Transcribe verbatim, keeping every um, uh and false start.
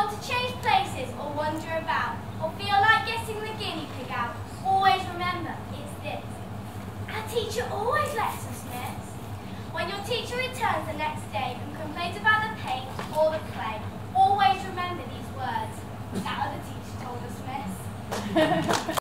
want to change places or wander about, or feel like getting the guinea pig out, always remember it's this. Our teacher always lets us miss. When your teacher returns the next day and complains about the paint or the clay, always remember these words. That other teacher told us, miss.